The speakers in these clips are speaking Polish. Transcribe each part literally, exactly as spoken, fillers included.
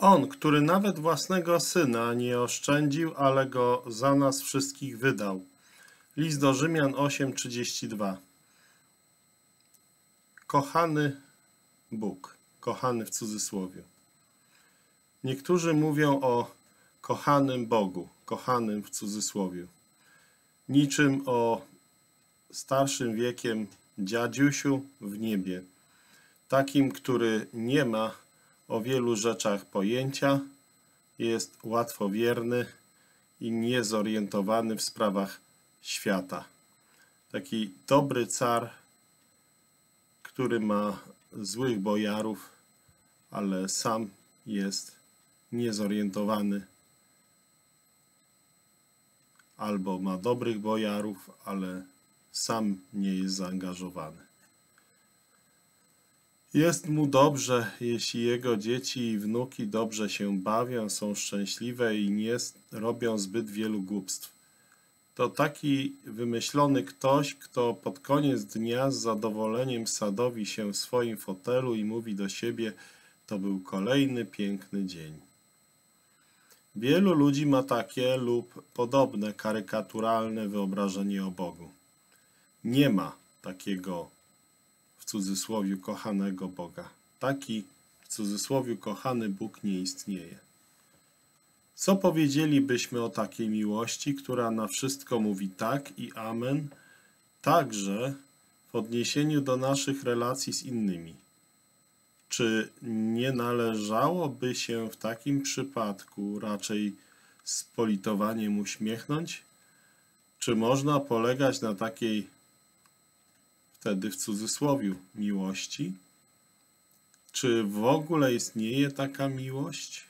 On, który nawet własnego Syna nie oszczędził, ale Go za nas wszystkich wydał. List do Rzymian osiem trzydzieści dwa. Kochany Bóg, kochany w cudzysłowie. Niektórzy mówią o kochanym Bogu, kochanym w cudzysłowie. Niczym o starszym wiekiem dziadziusiu w niebie. Takim, który nie ma o wielu rzeczach pojęcia, jest łatwowierny i niezorientowany w sprawach świata. Taki dobry car, który ma złych bojarów, ale sam jest niezorientowany, albo ma dobrych bojarów, ale sam nie jest zaangażowany. Jest mu dobrze, jeśli jego dzieci i wnuki dobrze się bawią, są szczęśliwe i nie robią zbyt wielu głupstw. To taki wymyślony ktoś, kto pod koniec dnia z zadowoleniem sadowi się w swoim fotelu i mówi do siebie: to był kolejny piękny dzień. Wielu ludzi ma takie lub podobne karykaturalne wyobrażenie o Bogu. Nie ma takiego w cudzysłowie kochanego Boga. Taki w cudzysłowie kochany Bóg nie istnieje. Co powiedzielibyśmy o takiej miłości, która na wszystko mówi tak i amen, także w odniesieniu do naszych relacji z innymi? Czy nie należałoby się w takim przypadku raczej z politowaniem uśmiechnąć? Czy można polegać na takiej wtedy w cudzysłowie miłości? Czy w ogóle istnieje taka miłość?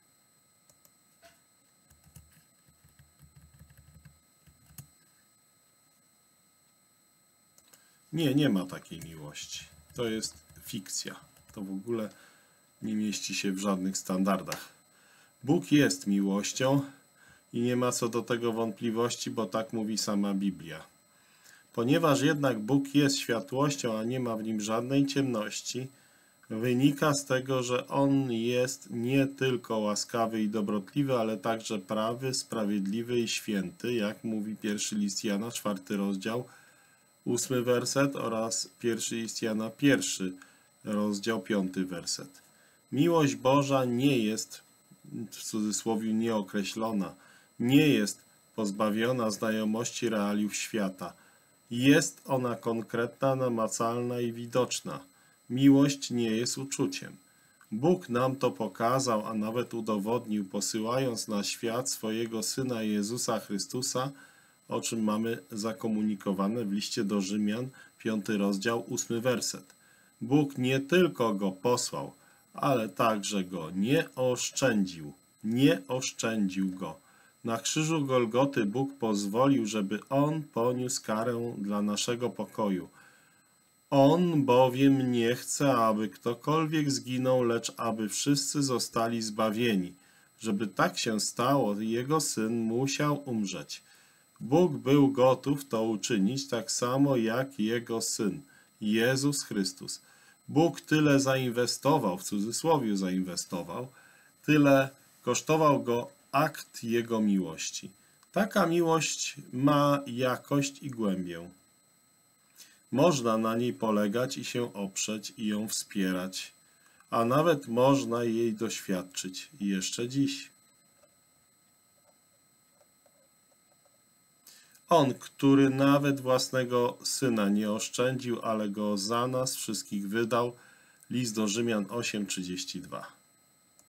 Nie, nie ma takiej miłości. To jest fikcja. To w ogóle nie mieści się w żadnych standardach. Bóg jest miłością i nie ma co do tego wątpliwości, bo tak mówi sama Biblia. Ponieważ jednak Bóg jest światłością, a nie ma w nim żadnej ciemności, wynika z tego, że On jest nie tylko łaskawy i dobrotliwy, ale także prawy, sprawiedliwy i święty, jak mówi pierwszy list Jana, czwarty rozdział, ósmy werset oraz pierwszy list Jana, pierwszy rozdział, piąty werset. Miłość Boża nie jest, w cudzysłowie, nieokreślona, nie jest pozbawiona znajomości realiów świata. Jest ona konkretna, namacalna i widoczna. Miłość nie jest uczuciem. Bóg nam to pokazał, a nawet udowodnił, posyłając na świat swojego Syna Jezusa Chrystusa, o czym mamy zakomunikowane w liście do Rzymian, piąty rozdział, ósmy werset. Bóg nie tylko Go posłał, ale także Go nie oszczędził. Nie oszczędził Go. Na krzyżu Golgoty Bóg pozwolił, żeby On poniósł karę dla naszego pokoju. On bowiem nie chce, aby ktokolwiek zginął, lecz aby wszyscy zostali zbawieni. Żeby tak się stało, Jego Syn musiał umrzeć. Bóg był gotów to uczynić tak samo jak Jego Syn, Jezus Chrystus. Bóg tyle zainwestował, w cudzysłowie zainwestował, tyle kosztował Go akt Jego miłości. Taka miłość ma jakość i głębię. Można na niej polegać i się oprzeć i ją wspierać, a nawet można jej doświadczyć jeszcze dziś. On, który nawet własnego Syna nie oszczędził, ale Go za nas wszystkich wydał. List do Rzymian osiem trzydzieści dwa.